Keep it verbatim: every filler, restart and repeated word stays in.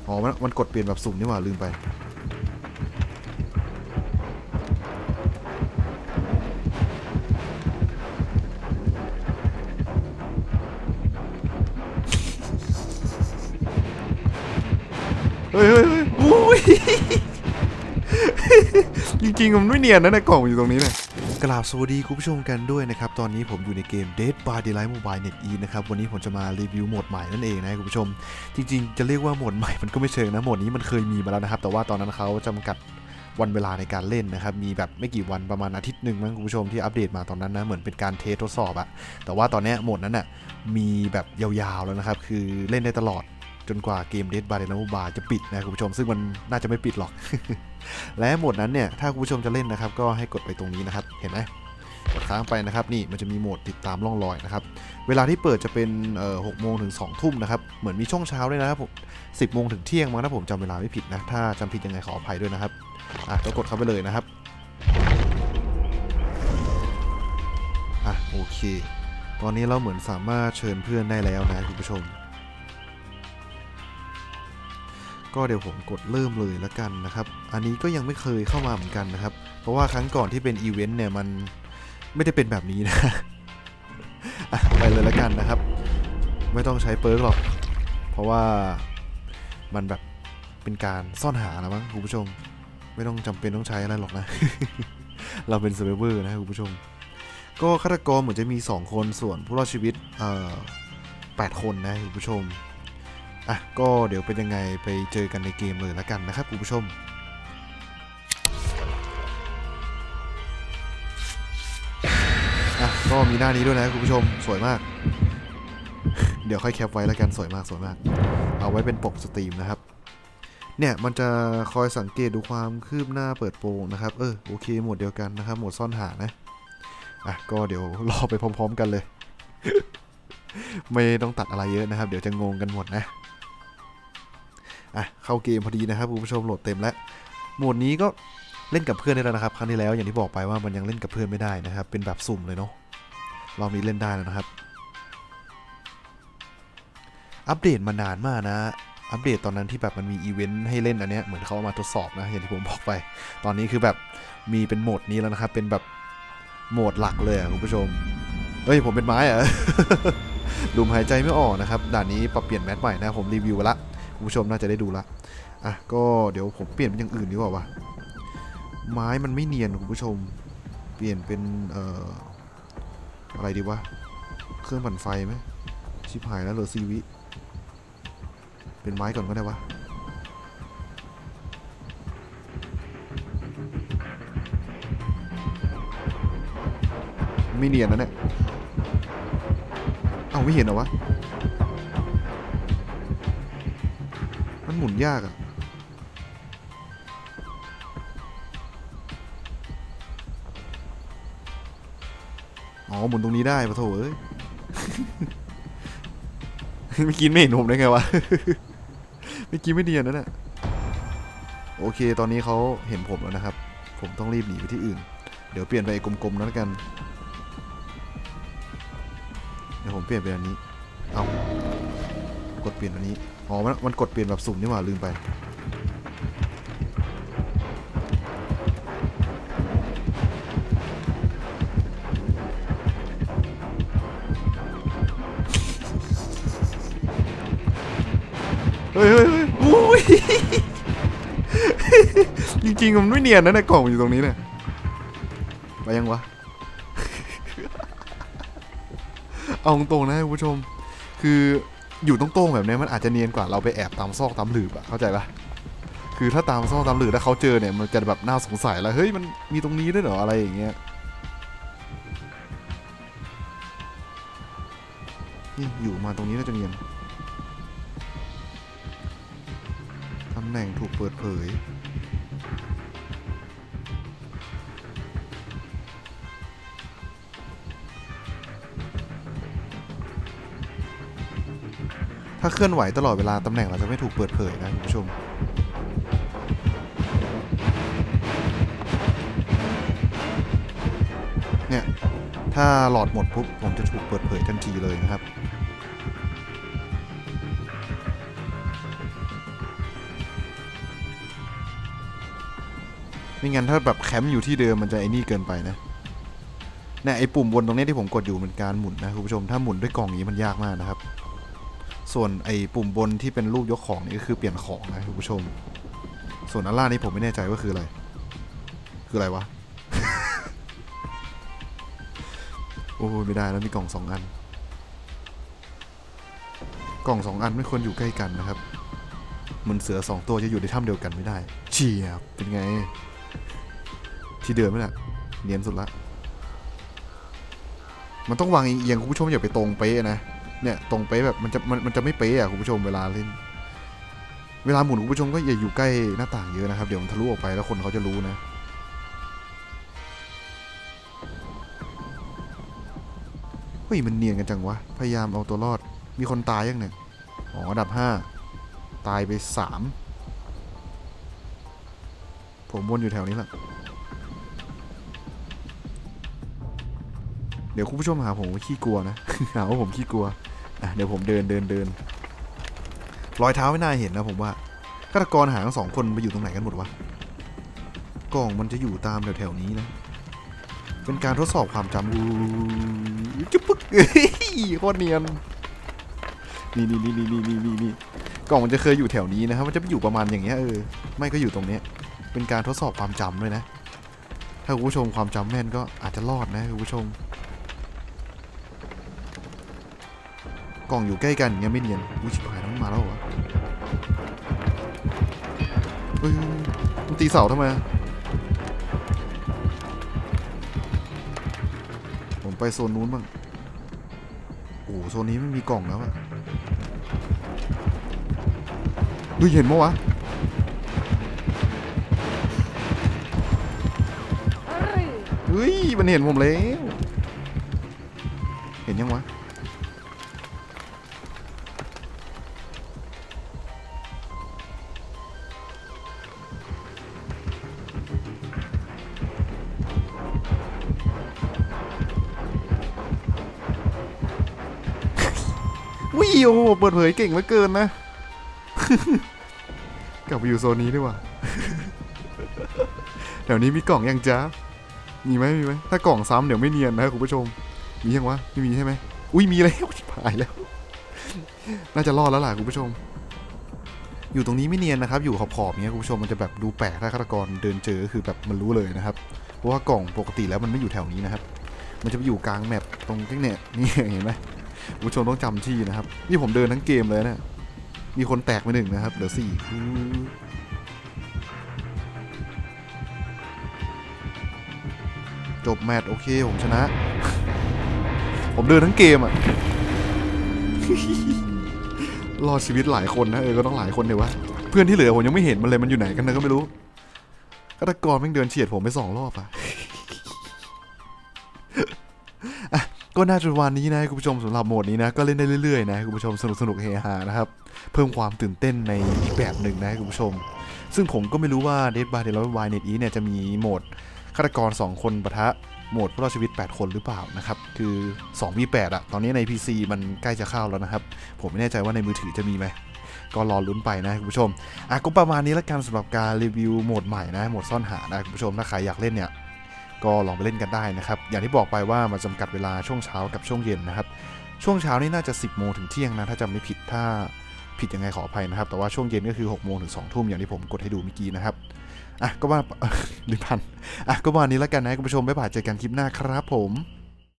อ๋อมันมันกดเปลี่ยนแบบสุ่มนี่หว่าลืมไปเฮ้ยเฮ้ยเฮ้ยจริงๆมันไม่เนียนนะในกล่องอยู่ตรงนี้เนี่ยกราบสวัสดีคุณผู้ชมกันด้วยนะครับตอนนี้ผมอยู่ในเกม Dead by Daylight Mobile Net E นะครับวันนี้ผมจะมารีวิวโหมดใหม่นั่นเองนะคุณผู้ชมจริงๆจะเรียกว่าโหมดใหม่มันก็ไม่เชิงนะโหมดนี้มันเคยมีมาแล้วนะครับแต่ว่าตอนนั้นเขาจำกัดวันเวลาในการเล่นนะครับมีแบบไม่กี่วันประมาณอาทิตย์หนึ่งมั้งคุณผู้ชมที่อัปเดตมาตอนนั้นนะเหมือนเป็นการเทสทดสอบอะแต่ว่าตอนนี้โหมดนั้นน่ะมีแบบยาวๆแล้วนะครับคือเล่นได้ตลอดจนกว่าเกม Dead by Daylight Mobile จะปิดนะคุณผู้ชมซึ่งมันน่าจะไม่ปิดหรอก และโหมดนั้นเนี่ยถ้าคุณผู้ชมจะเล่นนะครับก็ให้กดไปตรงนี้นะครับเห็นไหมกดค้างไปนะครับนี่มันจะมีโหมดติดตามร่องรอยนะครับเวลาที่เปิดจะเป็นเอ่อหกโมงถึงสองทุ่มนะครับเหมือนมีช่วงเช้าด้วยนะครับผมสิบโมงถึงเที่ยงมั้งถ้าผมจำเวลาไม่ผิดนะถ้าจำผิดยังไงขออภัยด้วยนะครับอ่ะก็กดเข้าไปเลยนะครับอ่ะโอเคตอนนี้เราเหมือนสามารถเชิญเพื่อนได้แล้วนะคุณผู้ชมก็เดี๋ยวผมกดเริ่มเลยแล้วกันนะครับอันนี้ก็ยังไม่เคยเข้ามาเหมือนกันนะครับเพราะว่าครั้งก่อนที่เป็นอีเวนต์เนี่ยมันไม่ได้เป็นแบบนี้นะ ไปเลยแล้วกันนะครับไม่ต้องใช้เปิร์กหรอกเพราะว่ามันแบบเป็นการซ่อนหาแล้วมั้งคุณผู้ชมไม่ต้องจำเป็นต้องใช้อะไรหรอกนะ เราเป็นเซอร์ไวเวอร์นะคุณผู้ชมก็ฆาตกรเหมือนจะมีสองคนส่วนผู้รอดชีวิตเอ่อแปดคนนะคุณผู้ชมอ่ะก็เดี๋ยวเป็นยังไงไปเจอกันในเกมเลยแล้วกันนะครับคุณผู้ชมอ่ะก็มีหน้านี้ด้วยนะคุณผู้ชมสวยมากเดี๋ยวค่อยแคปไว้แล้วกันสวยมากสวยมากเอาไว้เป็นปกสตรีมนะครับเนี่ยมันจะคอยสังเกตดูความคืบหน้าเปิดโปงนะครับเออโอเคหมดเดียวกันนะครับหมดซ่อนหานะอ่ะก็เดี๋ยวรอไปพร้อมๆกันเลย ไม่ต้องตัดอะไรเยอะนะครับเดี๋ยวจะงงกันหมดนะอ่ะเข้าเกมพอดีนะครับคุณผู้ชมโหลดเต็มแล้วโหมดนี้ก็เล่นกับเพื่อนได้แล้วนะครับครั้งที่แล้วอย่างที่บอกไปว่ามันยังเล่นกับเพื่อนไม่ได้นะครับเป็นแบบสุ่มเลยเนาะรอบนี้เล่นได้แล้วนะครับอัปเดตมานานมากนะอัปเดตตอนนั้นที่แบบมันมีอีเวนต์ให้เล่นอันเนี้ยเหมือนเขามาทดสอบนะอย่างที่ผมบอกไปตอนนี้คือแบบมีเป็นโหมดนี้แล้วนะครับเป็นแบบโหมดหลักเลยคุณผู้ชมเฮ้ยผมเป็นไม้อะ ลมหายใจไม่ออกนะครับด่านนี้ปรับเปลี่ยนแมทใหม่นะผมรีวิวละคุณผู้ชมน่าจะได้ดูละอ่ะก็เดี๋ยวผมเปลี่ยนเป็นอย่างอื่นดีกว่าวะไม้มันไม่เนียนคุณผู้ชมเปลี่ยนเป็นเอ่ออะไรดีวะเครื่องปั่นไฟไหมชิบหายแล้วเหลือซีวิเป็นไม้ก่อนก็ได้วะไม่เนียนนะเนี่ยเอาไม่เห็นเหรอวะมันหมุนยากอะอ๋อหมุนตรงนี้ได้ปะโถเอ้ย เมื่อกี้ไม่เห็นผมได้ไงวะ เมื่อกี้ไม่เนียนนะเนี่ยโอเคตอนนี้เขาเห็นผมแล้วนะครับผมต้องรีบหนีไปที่อื่นเดี๋ยวเปลี่ยนไปกลมๆแล้วกันเดี๋ยวผมเปลี่ยนไปอันนี้เอากดเปลี่ยนอันนี้อ๋อมันมันกดเปลี่ยนแบบสุ่มนี่หว่าลืมไปเฮ้ยเฮ้ยเฮ้ยอุ้ย จริงๆมันไม่เนียนนะในกล่องอยู่ตรงนี้เนี่ยไปยังวะ เอาตรงๆนะคุณผู้ชมคืออยู่ตรงๆแบบนี้มันอาจจะเนียนกว่าเราไปแอบตามซอกตามหลืบอะเข้าใจปะคือถ้าตามซอกตามหลืบถ้าเขาเจอเนี่ยมันจะแบบน่าสงสัยแล้วเฮ้ยมันมีตรงนี้ด้วยเหรออะไรอย่างเงี้ยนี่อยู่มาตรงนี้น่าจะเนียนตำแหน่งถูกเปิดเผยถ้าเคลื่อนไหวตลอดเวลาตำแหน่งเราจะไม่ถูกเปิดเผยนะคุณผู้ชมเนี่ยถ้าหลอดหมดปุ๊บผมจะถูกเปิดเผยทันทีเลยนะครับไม่งั้นถ้าแบบแคมป์อยู่ที่เดิมมันจะไอ้นี่เกินไปนะเนี่ยไอ้ปุ่มบนตรงนี้ที่ผมกดอยู่มันการหมุนนะคุณผู้ชมถ้าหมุนด้วยกล่องนี้มันยากมากนะครับส่วนไอ้ปุ่มบนที่เป็นรูปยกของนี่ก็คือเปลี่ยนของนะคุณผู้ชมส่วนอันล่างนี้ผมไม่แน่ใจว่าคืออะไรคืออะไรวะ โอ้ไม่ได้แล้วมีกล่องสองอันกล่องสองอันไม่ควรอยู่ใกล้กันนะครับเหมือนเสือสองตัวจะอยู่ในถ้ำเดียวกันไม่ได้เฉียบเป็นไงที่เดิมไม่แหละเนียนสุดละมันต้องวางเอียงคุณผู้ชมอย่าไปตรงเป๊ะนะเนี่ยตรงเป๊ะแบบมันจะมันมันจะไม่เป๊ะอ่ะคุณผู้ชมเวลาเล่นเวลาหมุนคุณผู้ชมก็อย่าอยู่ใกล้หน้าต่างเยอะนะครับเดี๋ยวมันทะลุออกไปแล้วคนเขาจะรู้นะเฮ้ยมันเนียนกันจังวะพยายามเอาตัวรอดมีคนตายยังเนี่ยอ๋ออันดับห้าตายไปสามผมวนอยู่แถวนี้แหละเดี๋ยวคุณผู้ชมหาผมว่าขี้กลัวนะ หาว่าผมขี้กลัวอ่ะเดี๋ยวผมเดินเดินเดินรอยเท้าไม่น่าเห็นนะผมว่าฆาตกรหาทั้งสองคนไปอยู่ตรงไหนกันหมดวะกล่องมันจะอยู่ตามแถวๆนี้นะเป็นการทดสอบความจำจุ๊บปึ๊กโคตรเนียนนี่นี่นี่นี่นี่นี่นี่กล่องมันจะเคยอยู่แถวนี้นะครับมันจะไปอยู่ประมาณอย่างเงี้ยเออไม่ก็อยู่ตรงเนี้ยเป็นการทดสอบความจำด้วยนะถ้าคุณผู้ชมความจำแม่นก็อาจจะรอดนะคุณผู้ชมกล่องอยู่ใกล้กันอย่างเงี้ยไม่เนียนอุ้ยชิบหายแล้วมันมาแล้วเหรอเฮ้ยมันตีเสาทำไมผมไปโซนนู้นบ้างโอ้โซนนี้ไม่มีกล่องแล้วอะดูเห็นมั้ยวะเฮ้ยมันเห็นผมแล้วเห็นยังวะวิโอเปิดเผยเก่งเหลือเกินนะกลับไปอยู่โซนนี้ดีกว่าแถวนี้มีกล่องยังจ้ามีไหมมีไหมถ้ากล่องซ้ำเดี๋ยวไม่เนียนนะคุณผู้ชมมียังวะไม่มีใช่ไหมอุ้ยมีแล้วหายแล้วน่าจะรอดแล้วล่ะคุณผู้ชมอยู่ตรงนี้ไม่เนียนนะครับอยู่ขอบๆเนี้ยคุณผู้ชมมันจะแบบดูแปลกถ้าฆาตกรเดินเจอคือแบบมันรู้เลยนะครับเพราะว่ากล่องปกติแล้วมันไม่อยู่แถวนี้นะครับมันจะไปอยู่กลางแมปตรงที่เนี่ยนี่เห็นไหมคุณผู้ชมต้องจำที่นะครับนี่ผมเดินทั้งเกมเลยนะมีคนแตกไปหนึ่งนะครับเหลือสี่จบแมตช์โอเคผมชนะผมเดินทั้งเกมอ่ะ รอดชีวิตหลายคนนะเออก็ต้องหลายคนเดี๋ยววะเพื่อนที่เหลือผมยังไม่เห็นมันเลยมันอยู่ไหนกันนะก็ไม่รู้ฆาตกรแม่งเดินเฉียดผมไปสองรอบอ่ะ ก็น่าจะวันนี้นะคุณผู้ชมสำหรับโหมดนี้นะก็เล่นได้เรื่อยๆนะคุณผู้ชมสนุกสนุกเฮฮานะครับเพิ่มความตื่นเต้นในอีกแบบหนึ่งนะคุณผู้ชมซึ่งผมก็ไม่รู้ว่า Dead by Daylight Net เนี่ยจะมีโหมดฆาตกรสองคนปะทะโหมดผู้รอดชีวิตแปดคนหรือเปล่านะครับคือ สอง วี แปด อะตอนนี้ใน พี ซี มันใกล้จะเข้าแล้วนะครับผมไม่แน่ใจว่าในมือถือจะมีไหมก็รอลุ้นไปนะคุณผู้ชมอ่ะก็ประมาณนี้แล้วกันสำหรับการรีวิวโหมดใหม่นะโหมดซ่อนหานะคุณผู้ชมถ้าใครอยากเล่นเนี่ยก็ลองไปเล่นกันได้นะครับอย่างที่บอกไปว่ามันจำกัดเวลาช่วงเช้ากับช่วงเย็นนะครับช่วงเช้านี่น่าจะสิบโมงถึงเที่ยงนะถ้าจำไม่ผิดถ้าผิดยังไงขออภัยนะครับแต่ว่าช่วงเย็นก็คือหกโมงถึงสองทุ่มอย่างที่ผมกดให้ดูเมื่อกี้นะครับอ่ะก็ว่าลิพันอ่ะก็วันนี้แล้วกันนะคุณผู้ชมบ๊ายบายเจอกันคลิปหน้าครับผม